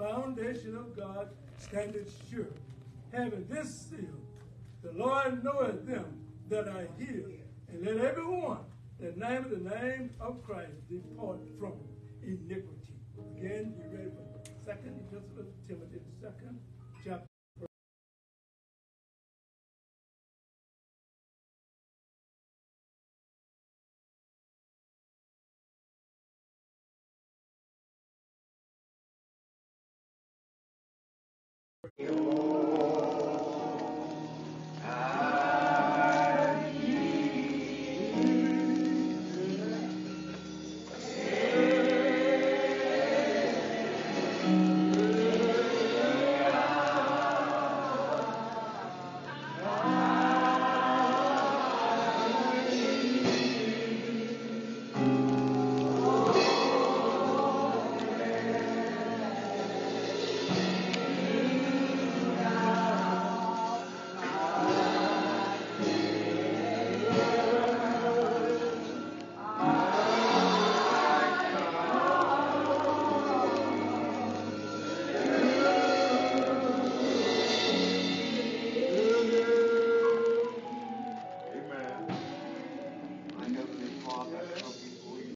foundation of God standeth sure, having this seal, the Lord knoweth them that are his, and let everyone that nameth the name of Christ depart from iniquity. Again, you ready for second epistle of Timothy, the second chapter.